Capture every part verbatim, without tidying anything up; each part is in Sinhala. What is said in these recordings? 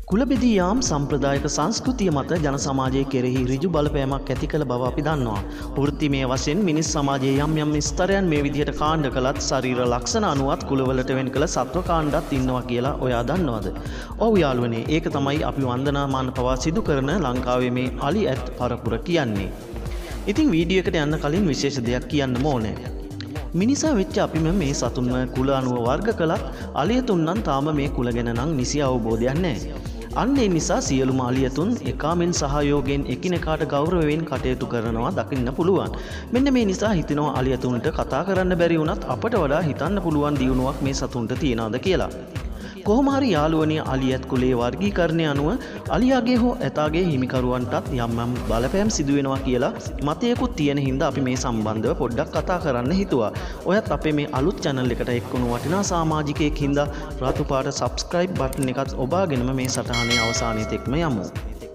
කුලබෙදී යාම් සම්ප්‍රදායික සංස්කෘතිය මත ජන සමාජයේ කෙරෙහි ඍජු බලපෑමක් ඇති කළ බව අපි දන්නවා. වෘත්තිමය වශයෙන් මිනිස් සමාජයේ යම් යම් ස්තරයන් මේ විදිහට කාණ්ඩ කළත් ශරීර ලක්ෂණ අනුවත් කුලවලට වෙන් කළ සත්ව කාණ්ඩත් ඉන්නවා කියලා ඔයා දන්නවද? ඔව් යාළුවනේ, ඒක තමයි අපි වන්දනාමාන පවා සිදු කරන ලංකාවේ මේ අලි ඇත් පරපුර කියන්නේ. ඉතින් වීඩියෝ එකට යන්න කලින් විශේෂ දෙයක් කියන්න ඕනේ. මිනිසා වෙච්ච අපිම මේ සතුන්ව කුල අනුව වර්ග කළත් අලියතුන් නම් තාම මේ කුල ගැන නම් නිසි අවබෝධයක් නැහැ. අන්න ඒ නිසා සියලුම අලියතුන් එකාමෙන් සහයෝගයෙන් එකිනෙකාට ගෞරවයෙන් කටයුතු කරනවා දකින්න පුළුවන්. මෙන්න මේ නිසා හිතෙනවා අලියතුන්ට කතා කරන්න බැරි වුණත් අපට වඩා හිතන්න පුළුවන් දියුණුවක් මේ සතුන්ට තියනවාද කියලා. කොහොම හරි යාළුවනේ, අලියත් කුලයේ වර්ගීකරණය අනුව අලියාගේ හෝ ඇතාගේ හිමිකරුවන්ටත් යම් යම් බලපෑම් සිදු වෙනවා කියලා මතයකුත් තියෙන හින්දා අපි මේ සම්බන්ධව පොඩ්ඩක් කතා කරන්න හිතුවා. ඔයත් අපේ මේ අලුත් channel එකට එක්වුණු වටිනා සමාජිකයෙක් හින්දා රතු පාට subscribe button එකත් ඔබාගෙනම මේ සටහනේ අවසානයේ තෙක්ම යමු.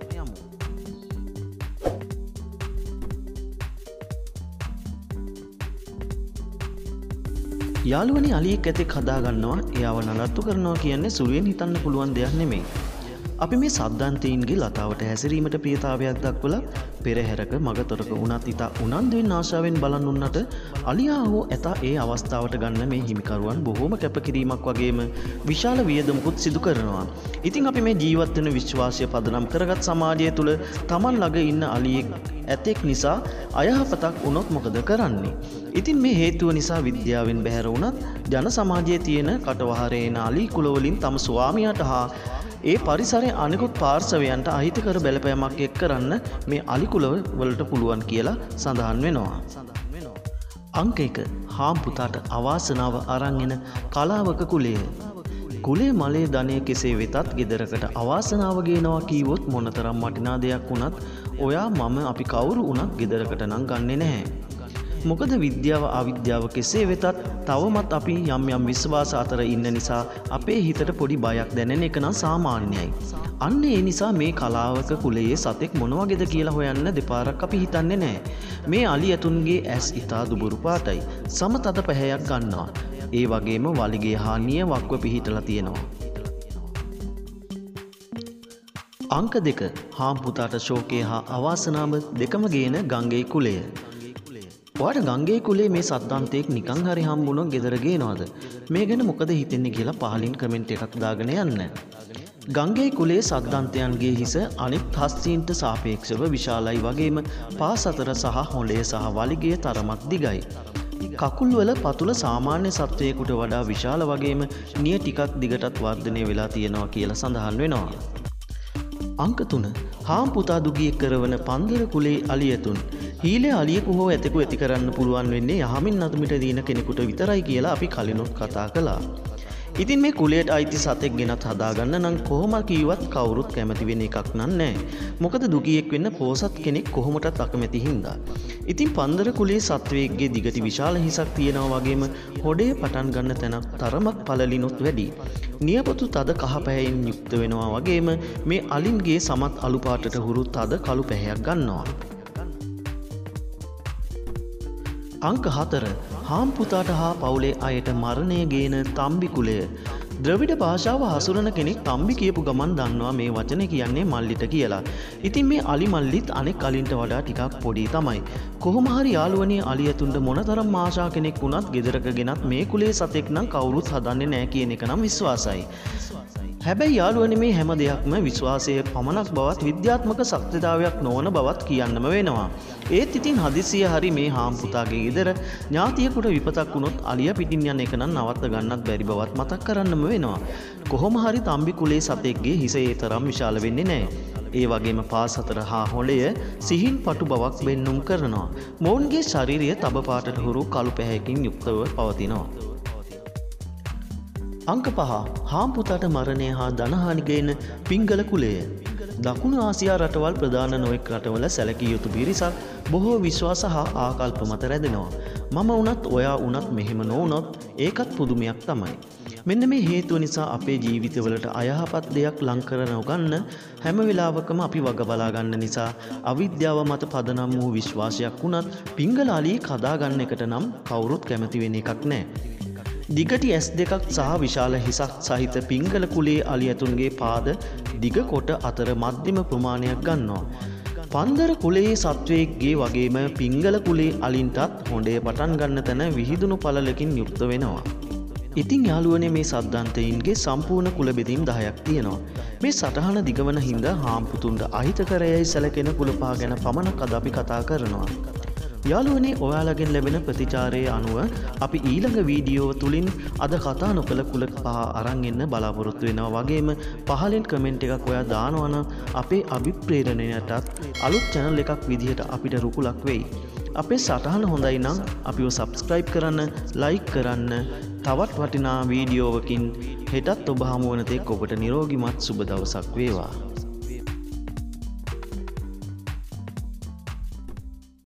යාළුවනේ, අලියෙක් ඇතෙක් හදාගන්නවා, එයාව නඩත්තු කරනවා කියන්නේ සුළුවෙන් හිතන්න පුළුවන් දෙයක් නෙමෙයි. අපි මේ සද්දන්තයින්ගේ ලතාවට හැසිරීමට ප්‍රියතාවයක් දක්වලා පෙරහැරක මගතොරක උනත් ඉතා උනන්දුවෙන් ආශාවෙන් බලන් උන්නට අලියා හෝ ඇතා ඒ අවස්ථාවට ගන්න මේ හිමිකරුවන් බොහෝම කැපකිරීමක් වගේම විශාල වියදමකුත් සිදු කරනවා. ඉතින් අපි මේ ජීවත් වෙන විශ්වාසය පදනම් කරගත් සමාජය තුළ Taman ළඟ ඉන්න අලියෙක් ඇතෙක් නිසා අයහපතක් වුණොත් මොකද කරන්නේ? ඉතින් මේ හේතුව නිසා විද්‍යාවෙන් බැහැර වුණත් ජන සමාජයේ තියෙන කටවහරේන අලි කුලවලින් තම ස්වාමියාට හා ඒ පරිසරයේ අනෙකුත් පාර්ශවයන්ට අහිතකර බලපෑමක් එක් කරන්න මේ අලි කුල වලට පුළුවන් කියලා සඳහන් වෙනවා. අංක එක. හාම් පුතාට අවාසනාව අරන් එන කලාවක කුලය. කුලේ මලේ ධනය කෙසේ වෙතත් ගෙදරකට අවාසනාව ගේනවා කීවොත් මොනතරම් වටිනා දෙයක් වුණත් ඔයා මම අපි කවුරු වුණත් ගෙදරකට නම් ගන්නෙ නැහැ. මොකද විද්‍යාව අවිද්‍යාව කෙසේ වෙතත් තවමත් අපි යම් යම් විශ්වාස අතර ඉන්න නිසා අපේ හිතට පොඩි බයක් දැනෙන එක නම් සාමාන්‍යයි. අන්න ඒ නිසා මේ කලාවක කුලයේ සතෙක් මොන වගේද කියලා හොයන්න දෙපාරක් අපි හිතන්නේ නැහැ. මේ අලි ඇතුන්ගේ ඇස් ඉතා දුබුරු පාටයි. සම තද පැහැයක් ගන්නවා. ඒ වගේම වලිගේ හා නියවක්ව පිහිටලා තියෙනවා. අංක දෙක. හාම් පුතාට ශෝකය හා අවාසනාව දෙකම ගේන ගංගේ කුලය. ඔයාට ගංගේ කුලේ මේ සද්දන්තයෙක් නිකන් හරි හම්බුනොත් ගෙදර ගේනවද? මේ ගැන මොකද හිතෙන්නේ කියලා පහලින් කමෙන්ට් එකක් දාගෙන යන්න. ගංගේ කුලේ සද්දන්තයන්ගේ හිස අනිත් හස්තීන්ට සාපේක්ෂව විශාලයි වගේම පාස් අතර සහ හොළය සහ වලිගය තරමක් දිගයි. කකුල් වල පතුල සාමාන්‍ය සත්වයෙකුට වඩා විශාල වගේම නිය ටිකක් දිගටත් වර්ධනය වෙලා තියෙනවා කියලා සඳහන් වෙනවා. අංක තුන. හාම් පුතා දුගියෙක් කරවන පන්දර කුලේ අලියතුන්. හීලේ අලියෙකු හෝ ඇතෙකු ඇති කරන්න පුළුවන් වෙන්නේ යහමින් නතුමිට දින කෙනෙකුට විතරයි කියලා අපි කලිනුත් කතා කළා. ඉතින් මේ කුලයට අයිති සතෙක් ගෙනත් හදාගන්න නම් කොහොම කීවත් කවුරුත් කැමති වෙන එකක් නෑ. මොකද දුගියෙක් වෙන්න පෝසත් කෙනෙක් කොහොමටත් අකමැති හින්දා. ඉතින් පන්දර කුලේ සත්වයෙක්ගේ දිගටි විශාල හිසක් තියෙනවා වගේම හොඩේ පටන් ගන්න තැනක් තරමක් පළලිනුත් වැඩි. නියපොතු තද කහ පැහැයෙන් යුක්ත වෙනවා වගේම මේ අලින්ගේ සමත් අලු පාටට හුරු තද කළු පැහැයක් ගන්නවා. අංක හතර. හාම් පුතාට හා පවුලේ අයට මරණය ගේන තම්බි කුලය. ද්‍රවිඩ භාෂාව හසුරන කෙනෙක් තම්බි කියපු ගමන් දන්නවා මේ වචනේ කියන්නේ මල්ලිට කියලා. ඉතින් මේ අලි මල්ලිත් අනෙක් අලින්ට වඩා ටිකක් පොඩි තමයි. කොහොම හරි යාළුවනේ, අලියතුන්ට මොනතරම් ආශා කෙනෙක් වුණත් ගෙදරක ගෙනත් මේ කුලේ සතෙක් නම් කවුරුත් හදන්නේ නැහැ කියන එක නම් විශ්වාසයි. හැබැයි යාළුවනේ, මේ හැම දෙයක්ම විශ්වාසයේ පමණක් බවත් විද්‍යාත්මක සත්‍යතාවයක් නොවන බවත් කියන්නම වෙනවා. ඒත් ඉතින් හදිසිය හරි මේ හාම් පුතාගේ ගෙදර ඥාතියෙකුට විපතක් වුණොත් අලියා පිටින් යන එක නම් නවත්ත ගන්නත් බැරි බවත් මතක් කරන්නම වෙනවා. කොහොම හරි තම්බි කුලේ සතෙක්ගේ හිස ඒ තරම් විශාල වෙන්නේ නැහැ. ඒ වගේම පාස් අතර හා හොළය සිහින් පටු බවක් පෙන්눔 කරනවා. මොවුන්ගේ ශරීරය තබ පාටට හුරු කළු පැහැයකින් යුක්තව පවතිනවා. අංක පහ. හාම් පුතාට මරණය හා ධනහානි ගේන පිංගල කුලය. දකුණු ආසියා රටවල් ප්‍රධාන නොයෙක් රටවල සැලකිය යුතු පිරිසක් බොහෝ විශ්වාස හා ආකල්ප මත රැඳෙනවා. මම වුණත් ඔයා වුණත් මෙහෙම නොවුනොත් ඒකත් පුදුමයක් තමයි. මෙන්න මේ හේතුව නිසා අපේ ජීවිතවලට අයහපත් දෙයක් ලං කර නොගන්න හැම වෙලාවකම අපි වග බලා ගන්න නිසා අවිද්‍යාව මත පදනම් වූ විශ්වාසයක් වුණත් පිංගල අලියෙක් හදාගන්න එකට නම් කවුරුත් කැමති වෙන එකක් නැහැ. දිගටි ඇස් දෙකක් සහ විශාල හිසක් සහිත පිංගල කුලේ අලි ඇතුන්ගේ පාද දිග කොට අතර මධ්‍යම ප්‍රමාණයක් ගන්නවා. පන්දර කුලේ සත්වයෙක්ගේ වගේම පිංගල කුලේ අලින්ටත් හොඬේ පටන් ගන්න තැන විහිදුණු පළලකින් යුක්ත වෙනවා. ඉතින් යාළුවනේ මේ සද්දන්තයින්ගේ සම්පූර්ණ කුල බෙදීම් දහයක් තියෙනවා. මේ සටහන දිගවන හින්දා හාම්පුතුන්ට අහිතකරයයි සැලකෙන කුලපා ගැන පමණක් අද අපි කතා කරනවා. යාළුවනේ ඔයාලගෙන් ලැබෙන ප්‍රතිචාරයේ අනුව අපි ඊළඟ වීඩියෝ තුලින් අද කතා නොකළ කුල පහ අරන් එන්න බලාපොරොත්තු වෙනවා. වගේම පහලෙන් කමෙන්ට් එකක් ඔයා දානවා නම් අපේ අභිප්‍රේරණයටත් අලුත් channel එකක් විදිහට අපිට රුකුලක් වෙයි. අපේ සටහන හොඳයි නම් අපිව subscribe කරන්න, like කරන්න. තවත් වටිනා වීඩියෝවකින් හෙටත් ඔබ හමු වන තෙක් ඔබට නිරෝගිමත් සුබ දවසක් වේවා.